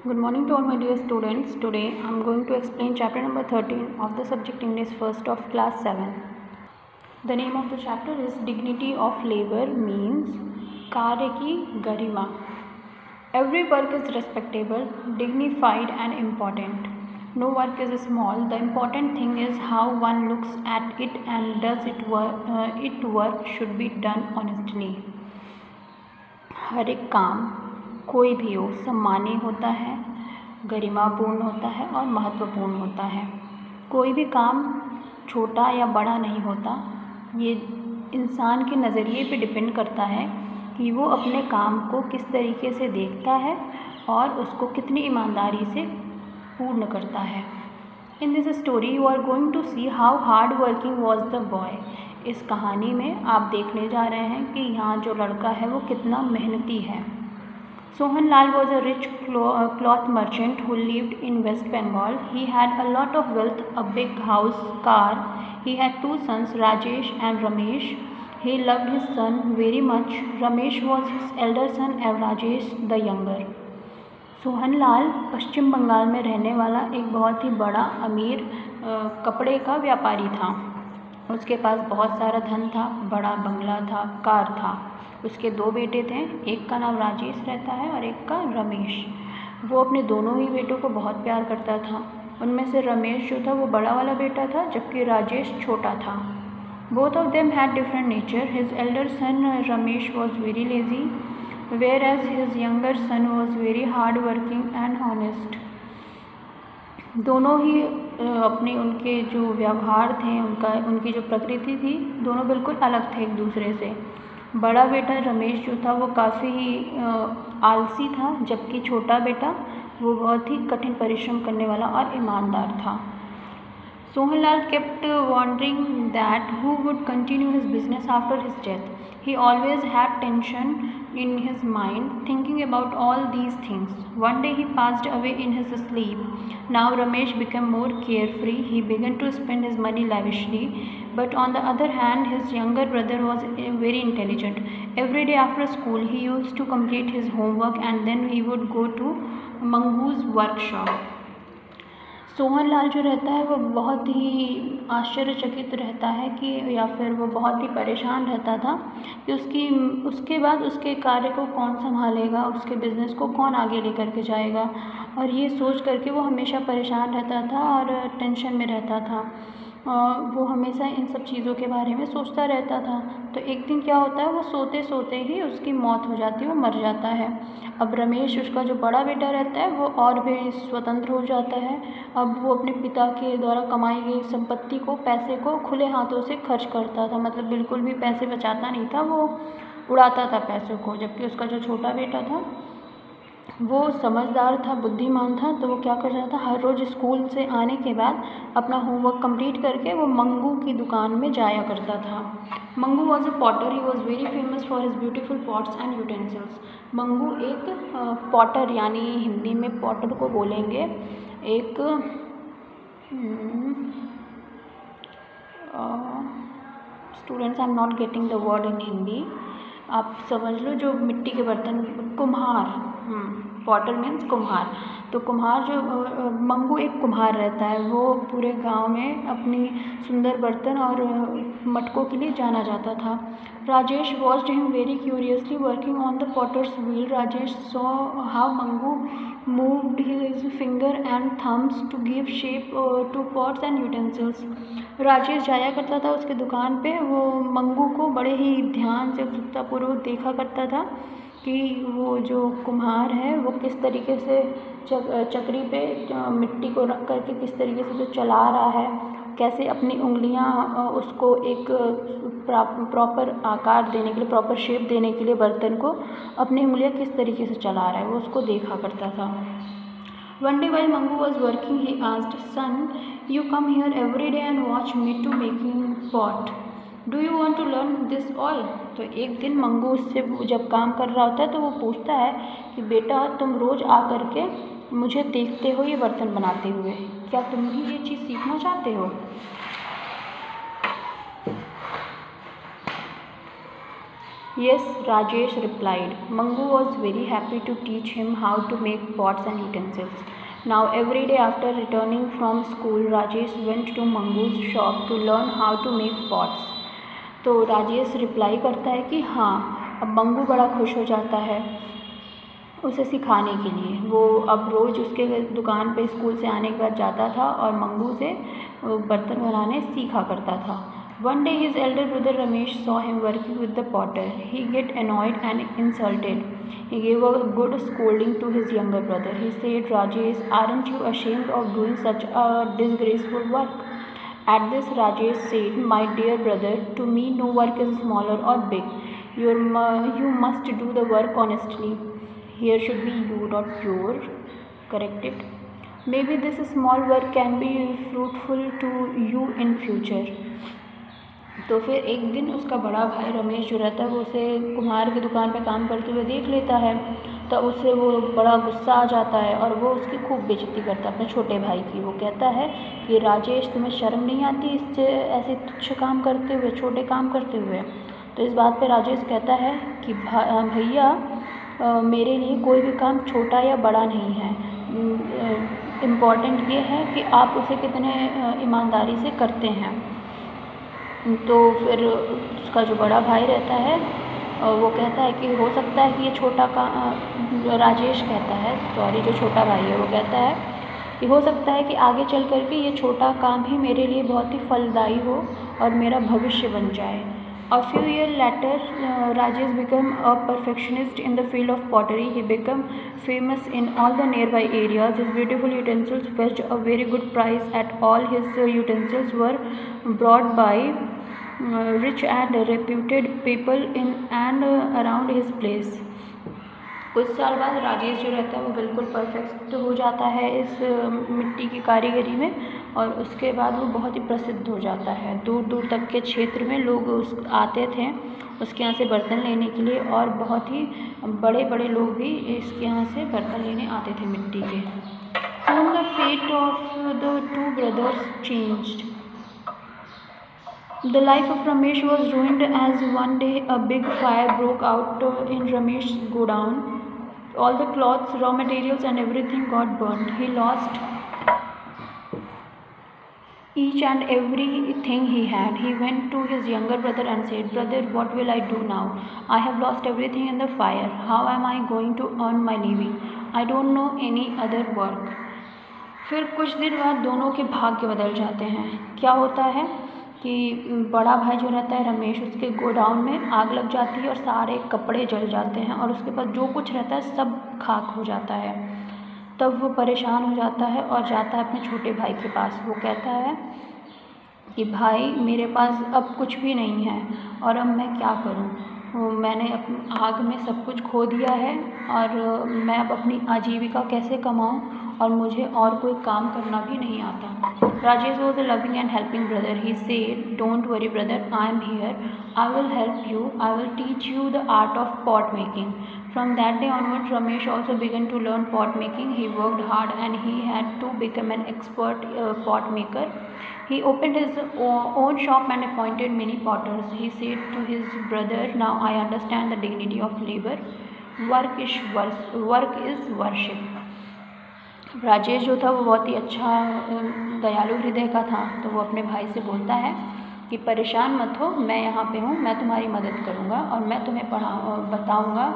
Good morning to all my dear students. Today I am going to explain chapter number 13 of the subject English first of class 7. The name of the chapter is Dignity of Labor, means कार्य की गरिमा. Every work is respectable, dignified and important. No work is small. The important thing is how one looks at it and does it work should be done honestly. हर एक काम कोई भी हो सम्मानीय होता है, गरिमापूर्ण होता है और महत्वपूर्ण होता है. कोई भी काम छोटा या बड़ा नहीं होता. ये इंसान के नज़रिए पे डिपेंड करता है कि वो अपने काम को किस तरीके से देखता है और उसको कितनी ईमानदारी से पूर्ण करता है. In this story you are going to see how hard working was the boy. इस कहानी में आप देखने जा रहे हैं कि यहाँ जो लड़का है वो कितना मेहनती है. Sohanlal was a rich cloth merchant who lived in West Bengal. He had a lot of wealth, a big house, car. He had two sons, Rajesh and Ramesh. He loved his son very much. Ramesh was his elder son and Rajesh the younger. Sohanlal पश्चिम बंगाल में रहने वाला एक बहुत ही बड़ा अमीर कपड़े का व्यापारी था. उसके पास बहुत सारा धन था, बड़ा बंगला था, कार था. उसके दो बेटे थे, एक का नाम राजेश रहता है और एक का रमेश. वो अपने दोनों ही बेटों को बहुत प्यार करता था. उनमें से रमेश जो था वो बड़ा वाला बेटा था, जबकि राजेश छोटा था. Both of them had different nature. His elder son Ramesh was very lazy, whereas his younger son was very hard working and honest. दोनों ही उनके जो व्यवहार थे, उनकी जो प्रकृति थी, दोनों बिल्कुल अलग थे एक दूसरे से. बड़ा बेटा रमेश जो था वो काफ़ी आलसी था, जबकि छोटा बेटा वो बहुत ही कठिन परिश्रम करने वाला और ईमानदार था. Sohanlal kept wondering that who would continue his business after his death. He always had tension in his mind, thinking about all these things. One day he passed away in his sleep. Now Ramesh became more carefree. He began to spend his money lavishly. But on the other hand, his younger brother was very intelligent. Every day after school, he used to complete his homework and then he would go to Mangu's workshop. Sohanlal जो रहता है वो बहुत ही आश्चर्यचकित रहता है कि या फिर वो बहुत ही परेशान रहता था कि उसके बाद उसके कार्य को कौन संभालेगा, उसके बिज़नेस को कौन आगे लेकर के जाएगा. और ये सोच करके वो हमेशा परेशान रहता था और टेंशन में रहता था. वो हमेशा इन सब चीज़ों के बारे में सोचता रहता था. तो एक दिन क्या होता है, वो सोते सोते ही उसकी मौत हो जाती है, वो मर जाता है. अब रमेश, उसका जो बड़ा बेटा रहता है, वो और भी स्वतंत्र हो जाता है. अब वो अपने पिता के द्वारा कमाई गई संपत्ति को, पैसे को खुले हाथों से खर्च करता था. मतलब बिल्कुल भी पैसे बचाता नहीं था, वो उड़ाता था पैसों को. जबकि उसका जो छोटा बेटा था वो समझदार था, बुद्धिमान था. तो वो क्या कर रहा था, हर रोज़ स्कूल से आने के बाद अपना होमवर्क कंप्लीट करके वो मंगू की दुकान में जाया करता था. Mangu was a potter. He was very famous for his beautiful pots and utensils. Mangu एक पॉटर, यानी हिंदी में पॉटर को बोलेंगे एक students, I am not getting the word in Hindi. आप समझ लो, जो मिट्टी के बर्तन, कुम्हार. पॉटर मीन्स कुम्हार. तो कुम्हार जो मंगू एक कुम्हार रहता है. वो पूरे गांव में अपनी सुंदर बर्तन और मटकों के लिए जाना जाता था. Rajesh watched him very curiously working on the potter's wheel. Rajesh saw how Mangu moved his finger and thumbs to give shape to pots and utensils. Rajesh जाया करता था उसके दुकान पे. वो मंगू को बड़े ही ध्यान से, उत्सुकतापूर्वक देखा करता था कि वो जो कुम्हार है वो किस तरीके से चक्री पे मिट्टी को रख करके किस तरीके से जो चला रहा है, कैसे अपनी उंगलियां उसको एक प्रॉपर आकार देने के लिए, प्रॉपर शेप देने के लिए बर्तन को अपनी उंगलियां किस तरीके से चला रहा है, वो उसको देखा करता था. One day while Mangu was working, he asked, "Son, you come here every day and watch me to making pot. Do you want to learn this all?" तो एक दिन मंगू उससे जब काम कर रहा होता है तो वो पूछता है कि बेटा, तुम रोज़ आ करके मुझे देखते हो ये बर्तन बनाते हुए, क्या तुम भी ये चीज़ सीखना चाहते हो? Yes, Rajesh replied. Mangu was very happy to teach him how to make pots and utensils. Now every day after returning from school, Rajesh went to Mangu's shop to learn how to make pots. तो Rajesh reply करता है कि हाँ, अब मंगू बड़ा खुश हो जाता है उसे सिखाने के लिए। वो अब रोज़ उसके दुकान पे स्कूल से आने के बाद जाता था और मंगू से बर्तन बनाने सीखा करता था। One day his elder brother Ramesh saw him working with the potter. He get annoyed and insulted. He gave a good scolding to his younger brother. He said, Rajesh, aren't you ashamed of doing such a disgraceful work? At this Rajesh said, my dear brother, to me no work is smaller or big. You must do the work honestly. Here should be you, not your. Correct it. Maybe this small work can be fruitful to you in future. तो फिर एक दिन उसका बड़ा भाई रमेश जो रहता है वो उसे कुम्हार की दुकान पे काम करते हुए देख लेता है। तो उससे वो बड़ा गुस्सा आ जाता है और वो उसकी खूब बेइज्जती करता है अपने छोटे भाई की। वो कहता है कि राजेश, तुम्हें शर्म नहीं आती इससे ऐसे तुच्छ काम करते हुए, छोटे काम करते हुए? तो इस बात पे राजेश कहता है कि भैया, मेरे लिए कोई भी काम छोटा या बड़ा नहीं है। इम्पॉर्टेंट ये है कि आप उसे कितने ईमानदारी से करते हैं। तो फिर उसका जो बड़ा भाई रहता है वो कहता है कि हो सकता है कि ये छोटा काम, राजेश कहता है, सॉरी, जो छोटा भाई है वो कहता है कि हो सकता है कि आगे चल कर के ये छोटा काम ही मेरे लिए बहुत ही फलदायी हो और मेरा भविष्य बन जाए। A few years later, Rajesh became a perfectionist in the field of pottery. He became famous in all the nearby areas. His beautiful utensils fetched a very good price. At all his utensils were brought by rich and reputed people in and around his place. कुछ साल बाद राजेश जो रहता है वो बिल्कुल perfect हो जाता है इस मिट्टी की कारीगरी में और उसके बाद वो बहुत ही प्रसिद्ध हो जाता है। दूर दूर तक के क्षेत्र में लोग आते थे उसके यहाँ से बर्तन लेने के लिए और बहुत ही बड़े बड़े लोग भी इसके यहाँ से बर्तन लेने आते थे मिट्टी के। Soon the fate of the two brothers changed. The life of Ramesh was ruined as one day a big fire broke out in Ramesh's godown. All the clothes, raw materials and everything got burnt. He lost each and everything he had. He went to his younger brother and said, Brother, what will I do now? I have lost everything in the fire. How am I going to earn my living? I don't know any other work. फिर कुछ दिन बाद दोनों के भाग्य बदल जाते हैं। क्या होता है कि बड़ा भाई जो रहता है रमेश, उसके गोडाउन में आग लग जाती है और सारे कपड़े जल जाते हैं और उसके पास जो कुछ रहता है सब खाक हो जाता है। तब वो परेशान हो जाता है और जाता है अपने छोटे भाई के पास। वो कहता है कि भाई, मेरे पास अब कुछ भी नहीं है और अब मैं क्या करूं? मैंने आग में सब कुछ खो दिया है और मैं अब अपनी आजीविका कैसे कमाऊं और मुझे और कोई काम करना भी नहीं आता। Rajesh was a loving and helping brother. He said, Don't worry brother, I am here. I will help you. I will teach you the art of pot making. From that day onwards, Ramesh also began to learn pot making. He worked hard and he had to become an expert pot maker. He opened his own shop and appointed many potters. He said to his brother, Now I understand the dignity of labor. Work is worship. Rajesh जो था वो बहुत ही अच्छा दयालु हृदय का था। तो वो अपने भाई से बोलता है कि परेशान मत हो, मैं यहाँ पे हूँ, मैं तुम्हारी मदद करूँगा और मैं तुम्हें बताऊँगा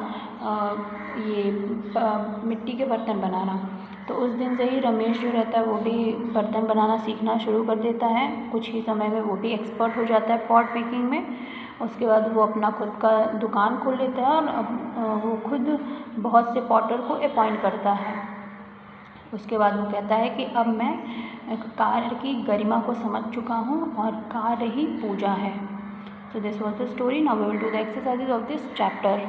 ये मिट्टी के बर्तन बनाना। तो उस दिन से ही रमेश जो रहता है वो भी बर्तन बनाना सीखना शुरू कर देता है। कुछ ही समय में वो भी एक्सपर्ट हो जाता है पॉट मेकिंग में। उसके बाद वो अपना खुद का दुकान खोल लेता है और वो खुद बहुत से पॉटर को अपॉइंट करता है। उसके बाद वो कहता है कि अब मैं कार्य की गरिमा को समझ चुका हूँ और कार्य ही पूजा है। So this was the story. Now we will do the exercises of this chapter.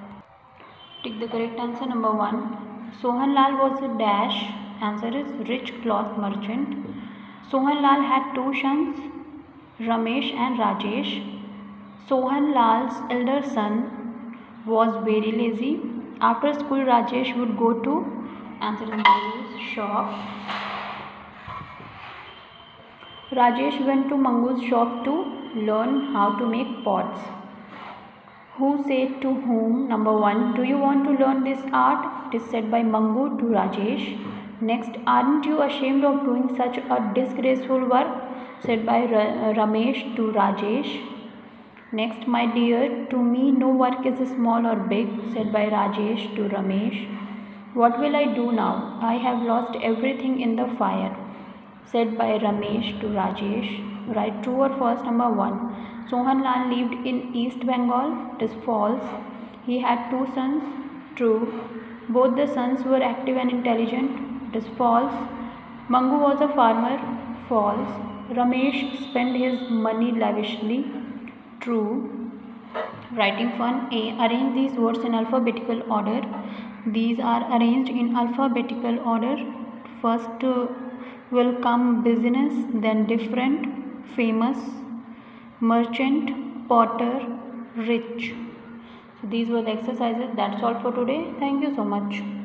Tick the correct answer. Number 1, Sohanlal was a dash. Answer is rich cloth merchant. Sohanlal had 2 sons, Ramesh and Rajesh. Sohanlal's elder son was very lazy. After school, Rajesh would go to Mangu's shop. Rajesh went to Mangu's shop to learn how to make pots. Who said to whom? Number 1. Do you want to learn this art? It is said by Mangu to Rajesh. Next, aren't you ashamed of doing such a disgraceful work? Said by Ramesh to Rajesh. Next, my dear, to me no work is small or big, said by Rajesh to Ramesh. What will I do now? I have lost everything in the fire, said by Ramesh to Rajesh. Write true or false. Number 1. Sohan Lal lived in East Bengal. It is false. He had 2 sons. True. Both the sons were active and intelligent. It is false. Mangu was a farmer. False. Ramesh spent his money lavishly. True. Writing fun. A. Arrange these words in alphabetical order. These are arranged in alphabetical order. First will come business, then different, famous, merchant, potter, rich. So these were the exercises. That's all for today. Thank you so much.